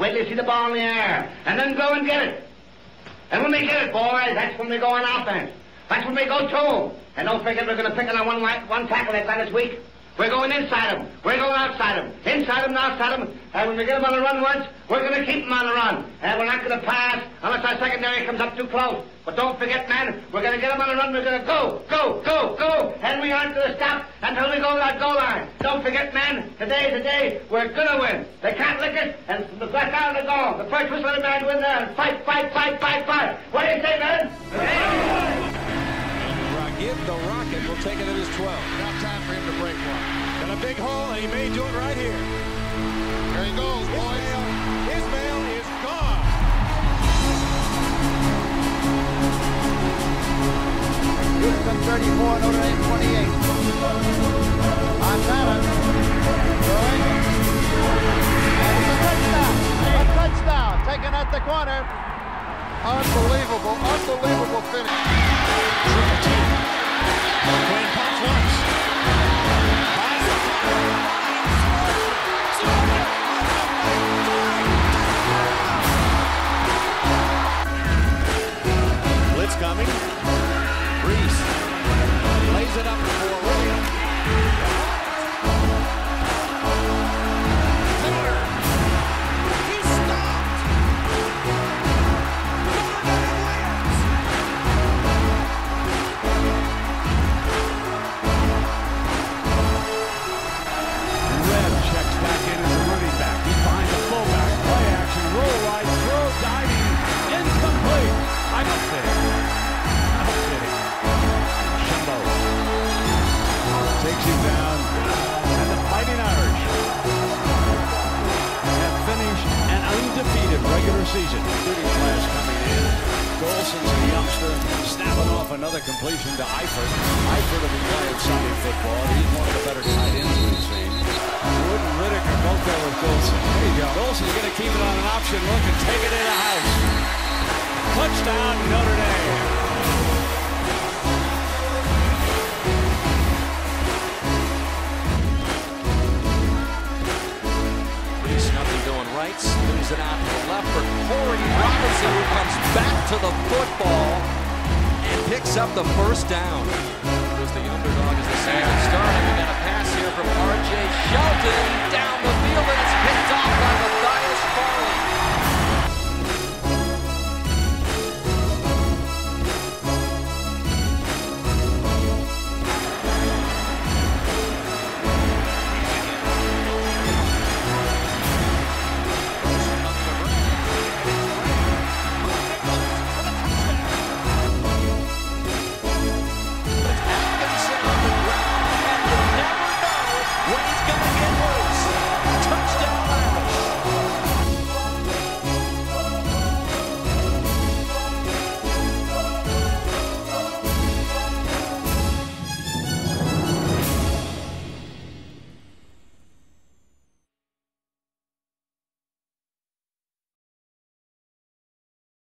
Wait till you see the ball in the air, and then go and get it. And when we get it, boys, that's when we go on offense. That's when we go to them. And don't forget we're going to pick on one tackle they've got this week. We're going inside them. We're going outside them. Inside them and outside them. And when we get them on the run once, we're going to keep them on the run. And we're not going to pass unless our secondary comes up too close. But don't forget, man, we're going to get them on the run. We're going to go, go, go, go. And we aren't going to stop until we go to that goal line. Don't forget, man, today's the day we're going to win. They can't lick it. And from the back out of the goal, the first whistle of the man win there. And fight, fight, fight, fight, fight. What do you say, man? The Rocket will take it at his 12. Now time for him to break one. Got a big hole, and he may do it right here. There he goes, boys. Ismail is gone. Houston 34, Notre Dame 28. Montana throwing. And it's a touchdown. A touchdown taken at the corner. Unbelievable, unbelievable finish. Quinn pumps once. Blitz coming. Reese lays it up for Williams. He's stopped. Webb checks back in as a running back. He's behind the fullback. Play action, roll right, throw, diving, incomplete. I'm upsetting. Shumbo takes him down, and the Fighting Irish have finished an undefeated regular season. Shooting class coming in. Golson's a youngster, snapping off another completion to Eifert. Eifert will be playing Sunday football. He's one of the better tight ends we've seen. Wood and Riddick are both there with Golson. There you go. Golson's going to keep it on an option look and take it in the house. Touchdown, Notre Dame. Nothing going right, spins it out to the left for Corey Robinson, who comes back to the football and picks up the first down. Was the underdog as the season started. We got a pass here from R.J. Shelton down the field, and it's picked off by Matthias